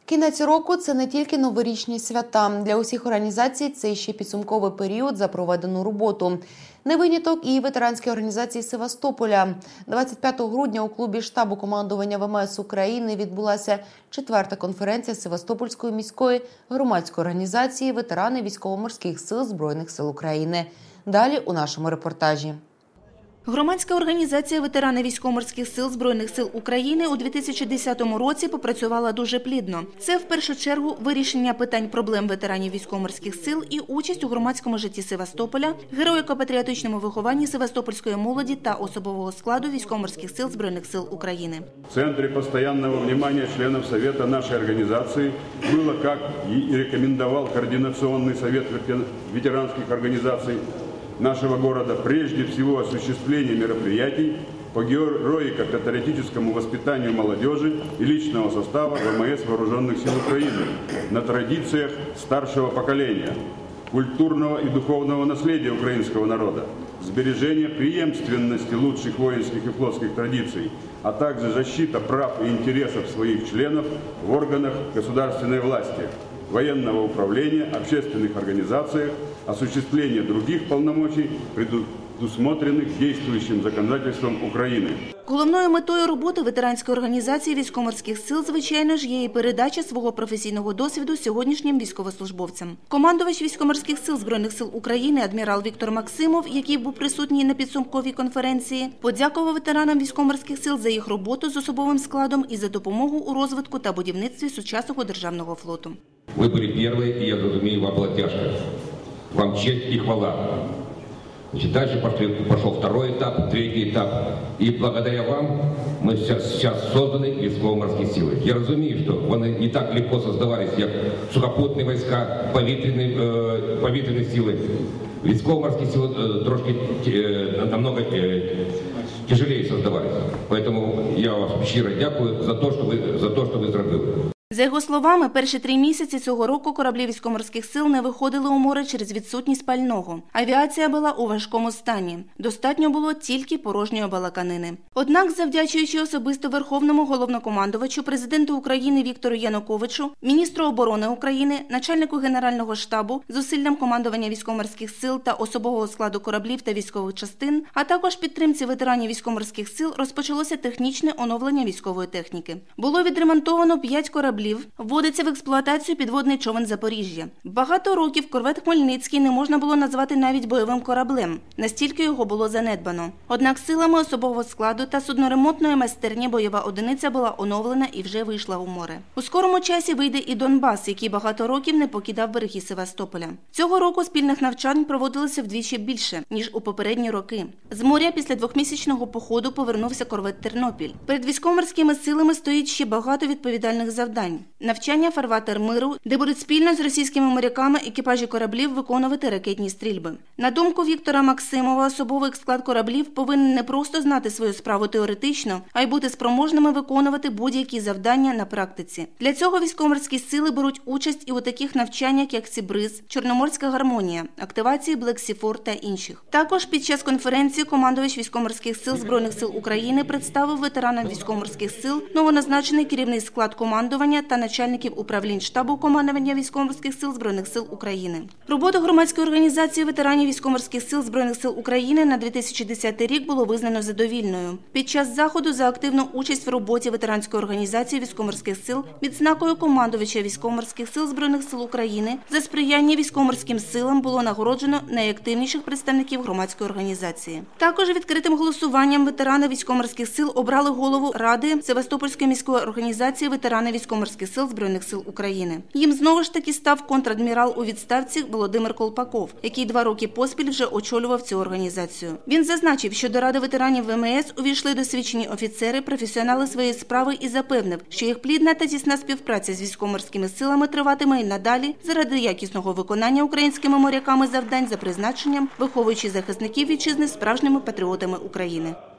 Кінець року – це не тільки новорічні свята. Для усіх організацій це ще підсумковий період за проведену роботу. Не виняток і ветеранські організації Севастополя. 25 грудня у клубі штабу командування ВМС України відбулася 4-та конференція Севастопольської міської громадської організації «Ветерани військово-морських сил Збройних сил України». Далі у нашому репортажі. Громадська організація «Ветерани військово-морських сил Збройних сил України» у 2010 році попрацювала дуже плідно. Це, в першу чергу, вирішення питань проблем ветеранів військово-морських сил і участь у громадському житті Севастополя, героїко-патріотичному вихованні севастопольської молоді та особового складу військово-морських сил Збройних сил України. В центрі постійного внимания членів Совета нашої організації було, як і рекомендував Координаційний совет ветеранських організацій нашего города, прежде всего осуществление мероприятий по героико-патриотическому воспитанию молодежи и личного состава ВМС Вооруженных сил Украины на традициях старшего поколения, культурного и духовного наследия украинского народа, сбережения преемственности лучших воинских и флотских традиций, а также защита прав и интересов своих членов в органах государственной власти, военного управления, общественных организациях, осуществление других полномочий, предусмотренных действующим законодательством України. Головною метою роботи ветеранської організації військово-морських сил, звичайно ж, є і передача свого професійного досвіду сьогоднішнім військовослужбовцям. Командувач військово-морських сил Збройних сил України адмірал Віктор Максимов, який був присутній на підсумковій конференції, подякував ветеранам військово-морських сил за їх роботу з особовим складом і за допомогу у розвитку та будівництві сучасного державного флоту. Ви були перші, і я розумію, вам була тяжко. Вам честь и хвала. Значит, дальше пошел второй этап, третий этап. И благодаря вам мы сейчас созданы військово-морские силы. Я разумею, что они не так легко создавались, как сухопутные войска, повітряні силы. Військово-морские силы трошки намного тяжелее создавались. Поэтому я вам щиро дякую за то, что ви зробили. За його словами, перші 3 місяці цього року кораблі військово-морських сил не виходили у море через відсутність пального. Авіація була у важкому стані. Достатньо було тільки порожньої балаканини. Однак, завдячуючи особисто Верховному головнокомандувачу, президенту України Віктору Януковичу, міністру оборони України, начальнику Генерального штабу, зусиллям командування військово-морських сил та особового складу кораблів та військових частин, а також підтримці ветеранів військово-морських сил, розпочалося технічне оновлення військової техніки. Було відремонтовано 5 кораблів. Вводиться в експлуатацію підводний човен «Запоріжжя». Багато років корвет «Хмельницький» не можна було назвати навіть бойовим кораблем. Настільки його було занедбано. Однак силами особового складу та судноремонтної майстерні бойова одиниця була оновлена і вже вийшла у море. У скорому часі вийде і Донбас, який багато років не покидав береги Севастополя. Цього року спільних навчань проводилося вдвічі більше, ніж у попередні роки. З моря після 2-місячного походу повернувся корвет «Тернопіль». Перед військово-морськими силами стоїть ще багато відповідальних завдань. Навчання «Фарватер миру», де будуть спільно з російськими моряками екіпажі кораблів виконувати ракетні стрільби. На думку Віктора Максимова, особовий склад кораблів повинен не просто знати свою справу теоретично, а й бути спроможними виконувати будь-які завдання на практиці. Для цього військово-морські сили беруть участь і у таких навчаннях, як «Сібриз», «Чорноморська гармонія», активації «Black Sea 4» та інших. Також під час конференції командувач військово-морських сил Збройних сил України представив ветеранам військово-морських сил новоназначений керівний склад командування та начальників управлінь штабу командування військово-морських сил Збройних сил України. Роботу громадської організації ветеранів військово-морських сил Збройних сил України на 2010 рік було визнано задовільною. Під час заходу за активну участь в роботі ветеранської організації військово-морських сил відзнакою командувача військово-морських сил Збройних сил України за сприяння військово-морським силам було нагороджено найактивніших представників громадської організації. Також відкритим голосуванням ветерани військово-морських сил обрали голову Ради Севастопольської міської організації ветерани військово-морських сил Збройних сил України. Їм знову ж таки став контрадмірал у відставці Володимир Колпаков, який 2 роки поспіль вже очолював цю організацію. Він зазначив, що до Ради ветеранів ВМС увійшли досвідчені офіцери, професіонали своєї справи і запевнив, що їх плідна та тісна співпраця з військово-морськими силами триватиме і надалі заради якісного виконання українськими моряками завдань за призначенням, виховуючи захисників вітчизни справжніми патріотами України.